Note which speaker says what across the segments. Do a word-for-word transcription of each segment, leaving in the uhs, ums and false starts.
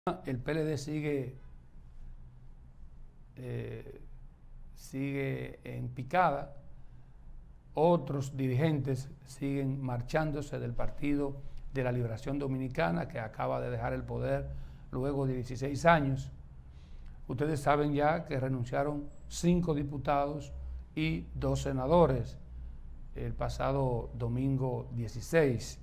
Speaker 1: El P L D sigue, eh, sigue en picada, otros dirigentes siguen marchándose del Partido de la Liberación Dominicana, que acaba de dejar el poder luego de dieciséis años. Ustedes saben ya que renunciaron cinco diputados y dos senadores el pasado domingo dieciséis.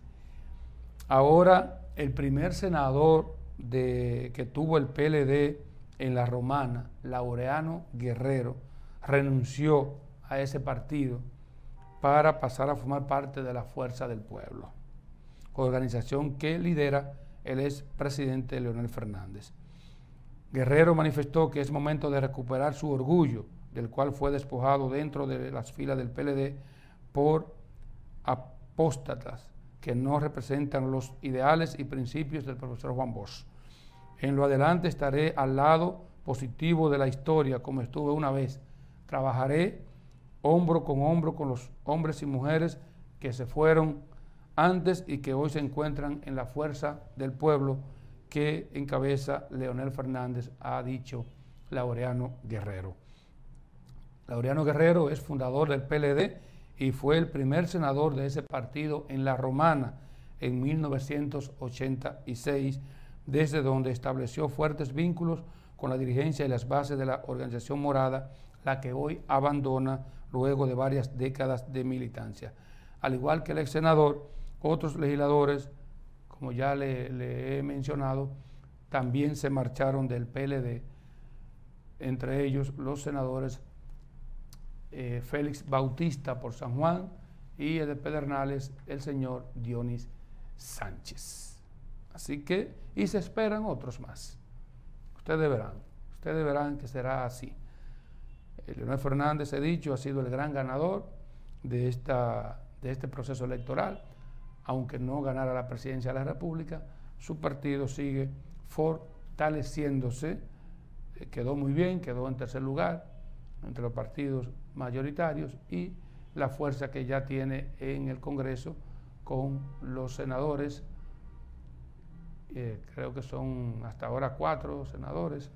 Speaker 1: Ahora el primer senador de, que tuvo el P L D en la Romana, Laureano Guerrero, renunció a ese partido para pasar a formar parte de la Fuerza del Pueblo, organización que lidera el expresidente Leonel Fernández. Guerrero manifestó que es momento de recuperar su orgullo, del cual fue despojado dentro de las filas del P L D por apóstatas que no representan los ideales y principios del profesor Juan Bosch. En lo adelante estaré al lado positivo de la historia, como estuve una vez. Trabajaré hombro con hombro con los hombres y mujeres que se fueron antes y que hoy se encuentran en la Fuerza del Pueblo que encabeza Leonel Fernández, ha dicho Laureano Guerrero. Laureano Guerrero es fundador del P L D y fue el primer senador de ese partido en la Romana en mil novecientos ochenta y seis, desde donde estableció fuertes vínculos con la dirigencia y las bases de la organización morada, la que hoy abandona luego de varias décadas de militancia. Al igual que el ex senador, otros legisladores, como ya le, le he mencionado, también se marcharon del P L D, entre ellos los senadores eh, Félix Bautista por San Juan y el de Pedernales, el señor Dionis Sánchez. Así que, y se esperan otros más. Ustedes verán, ustedes verán que será así. Leonel Fernández, he dicho, ha sido el gran ganador de, esta, de este proceso electoral. Aunque no ganara la presidencia de la República, su partido sigue fortaleciéndose. Eh, quedó muy bien, quedó en tercer lugar entre los partidos mayoritarios y la fuerza que ya tiene en el Congreso con los senadores, eh, creo que son hasta ahora cuatro senadores,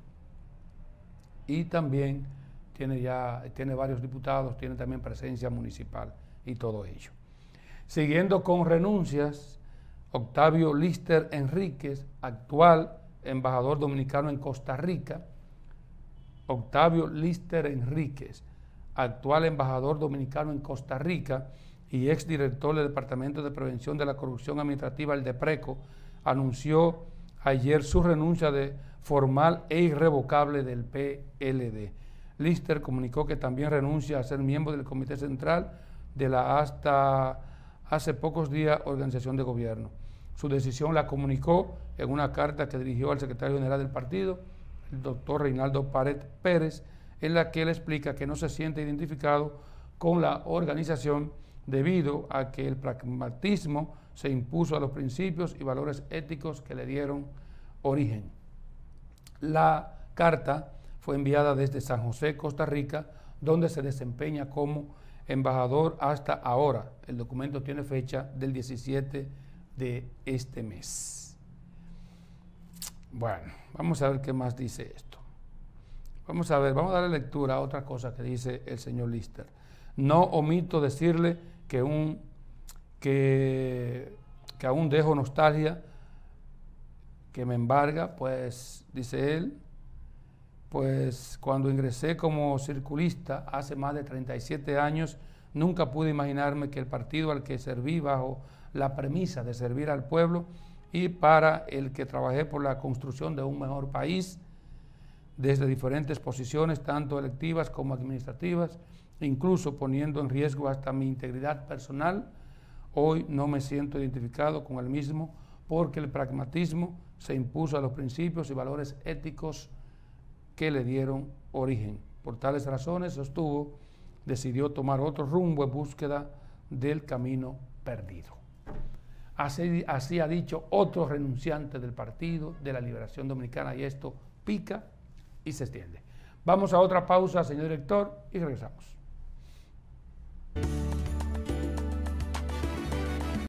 Speaker 1: y también tiene ya tiene varios diputados, tiene también presencia municipal y todo ello. Siguiendo con renuncias, Octavio Lister Enríquez, actual embajador dominicano en Costa Rica, Octavio Lister Enríquez, actual embajador dominicano en Costa Rica y exdirector del Departamento de Prevención de la Corrupción Administrativa, el DEPRECO, anunció ayer su renuncia de formal e irrevocable del P L D. Lister comunicó que también renuncia a ser miembro del Comité Central de la hasta hace pocos días Organización de Gobierno. Su decisión la comunicó en una carta que dirigió al secretario general del partido, el doctor Reinaldo Pared Pérez, en la que él explica que no se siente identificado con la organización debido a que el pragmatismo se impuso a los principios y valores éticos que le dieron origen. La carta fue enviada desde San José, Costa Rica, donde se desempeña como embajador hasta ahora. El documento tiene fecha del diecisiete de este mes. Bueno, vamos a ver qué más dice esto. Vamos a ver, vamos a darle lectura a otra cosa que dice el señor Lister. No omito decirle que, un, que, que aún dejo nostalgia que me embarga, pues, dice él, pues cuando ingresé como circulista hace más de treinta y siete años, nunca pude imaginarme que el partido al que serví bajo la premisa de servir al pueblo y para el que trabajé por la construcción de un mejor país, desde diferentes posiciones, tanto electivas como administrativas, incluso poniendo en riesgo hasta mi integridad personal, hoy no me siento identificado con el mismo porque el pragmatismo se impuso a los principios y valores éticos que le dieron origen. Por tales razones, sostuvo, decidió tomar otro rumbo en búsqueda del camino perdido. Así, así ha dicho otro renunciante del Partido de la Liberación Dominicana, y esto pica y se extiende. Vamos a otra pausa, señor director, y regresamos.